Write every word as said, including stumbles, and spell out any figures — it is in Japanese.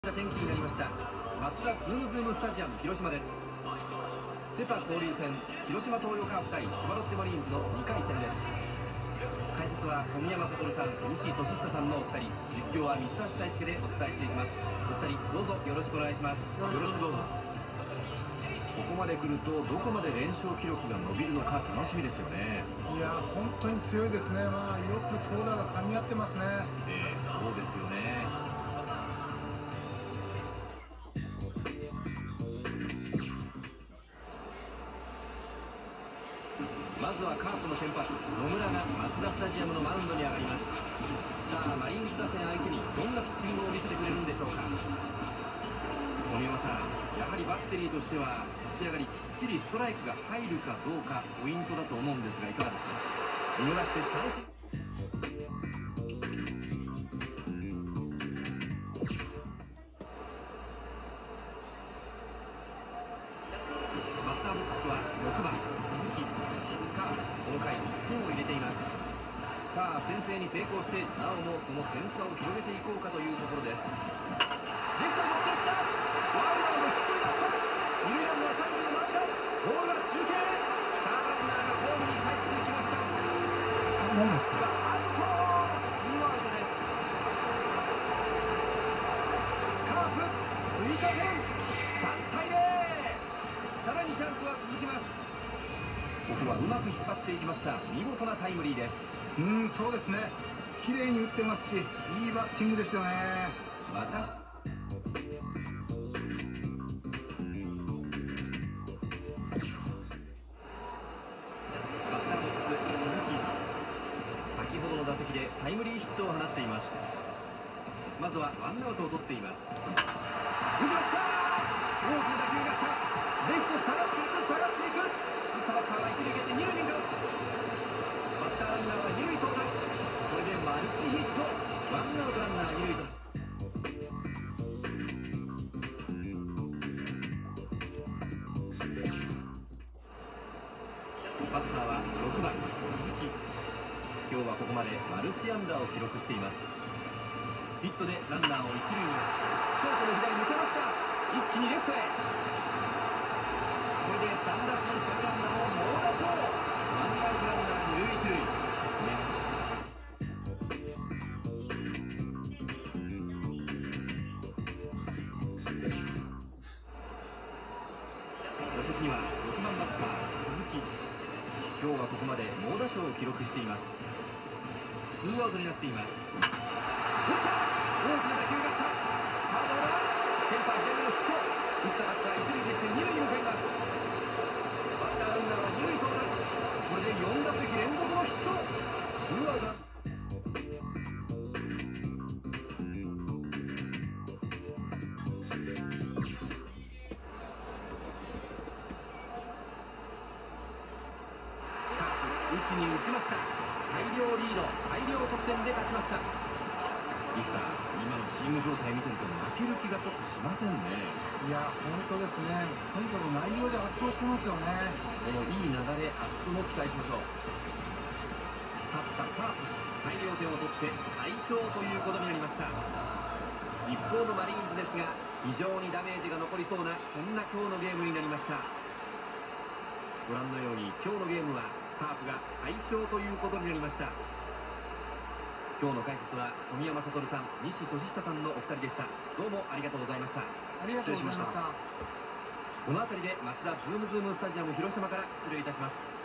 天気になりました。マツダズームズームスタジアム広島です。セパ交流戦広島東洋カープ対千葉ロッテマリーンズのにかい戦です。解説は小宮山悟さん、西俊久さんのお二人、実況は三橋大輔でお伝えしていきます。お二人どうぞよろしくお願いします。よろしくどうぞ。ここまで来るとどこまで連勝記録が伸びるのか楽しみですよね。 いや本当に強いですね。まあよく投打が噛み合ってますね。 えー、そうですよね。まずはカープの先発野村がマツダスタジアムのマウンドに上がります。さあマリーンズ打線相手にどんなピッチングを見せてくれるんでしょうか。小宮山さん、やはりバッテリーとしては立ち上がりきっちりストライクが入るかどうかポイントだと思うんですが、いかがですか。見逃して三振。バッターボックスはろくばん鈴木。カープこの回いってんを入れています。さあ先制に成功してなおもその点差を広げていこうかというところです。レフトに持っていった。ワンバウンドヒットになった。二塁ランナー三塁を回った。ボールは中継。さあランナーがホームに帰ってきました。 何だっツーアウト。ツーアウトです。カープ追加点。さんたいゼロ。さらにチャンスは続きます。ここはうまく引っ張っていきました。見事なタイムリーです。 うん、そうですね。綺麗に打ってますし、いいバッティングですよね。 私バッターボックス鈴木、先ほどの打席でタイムリーヒットを放っています。まずはワンアウトを取っています。打ちました。大きな打球が来た。レフト下がっていく下がっていく。打ったバッターは一塁蹴って二塁に向かう。バッターランナーは二塁到達。これでマルチヒット。ワンアウトランナー二塁と。バッターはろくばん鈴木。今日はここまでマルチ安打を記録しています。ヒットでランナーを一塁に。ショートの左抜けました。一気にレフトへ。これでさん打数さん安打も猛打賞。ワンアウトランナー二塁一塁。打席にはろくばんバッター鈴木。今日はここまで猛打賞を記録しています。ツーアウトになっています。打った。大きな打球が来た。さあどうだ。センター左のヒット。打ったバッター一塁蹴って二塁に向かいます。バッターランナーは二塁到達。これでよん打席連続のヒット。ツーアウト。打ちに打ちました。大量リード、大量得点で勝ちました。リさん、今のチーム状態見てると負ける気がちょっとしませんね。 いや本当ですね。とにかく内容で圧倒してますよね。 そのいい流れ、明日も期待しましょう。勝ったカープ、大量点を取って大勝ということになりました。一方のマリーンズですが、非常にダメージが残りそうな、そんな今日のゲームになりました。ご覧のように今日のゲームはカープが大勝ということになりました。今日の解説は小宮山悟さん、西俊久さんのお二人でした。どうもありがとうございました。 ありがとうございました。 この辺りでマツダズームズームスタジアム広島から失礼いたします。